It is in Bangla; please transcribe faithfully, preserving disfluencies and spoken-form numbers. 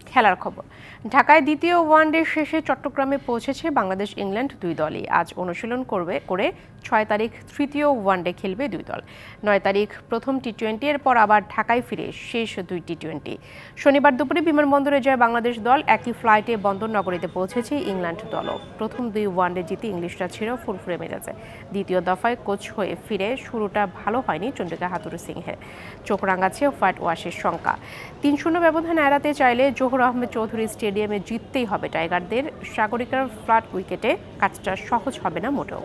খেলার খবর। ঢাকায় দ্বিতীয় ওয়ানডে শেষে চট্টগ্রামে পৌঁছেছে বাংলাদেশ ইংল্যান্ড দুই দলই। আজ অনুশীলন করবে করে ছয় তারিখ তৃতীয় ওয়ানডে খেলবে দুই দল। নয় তারিখ প্রথম টি টোয়েন্টি এর পর আবার ঢাকায় ফিরে শেষ দুই টি টোয়েন্টি। শনিবার দুপুরে বিমানবন্দরে যায় বাংলাদেশ দল। একই ফ্লাইটে বন্দরনগরীতে পৌঁছেছে ইংল্যান্ড দলও। প্রথম দুই ওয়ানডে জিতে ইংলিশরা ছিল ফুরফুরে মেজাজে। দ্বিতীয় দফায় কোচ হয়ে ফিরে শুরুটা ভালো হয়নি চন্ডিকা হাথুরু সিংহের। চোখ রাঙাচ্ছে হোয়াইট ওয়াশের শঙ্কা। তিন শূন্য ব্যবধান এড়াতে চাইলে জহুর আহমেদ চৌধুরী স্টেডিয়ামে জিততেই হবে টাইগারদের। সাগরিকার ফ্ল্যাট উইকেটে কাজটা সহজ হবে না মোটেও।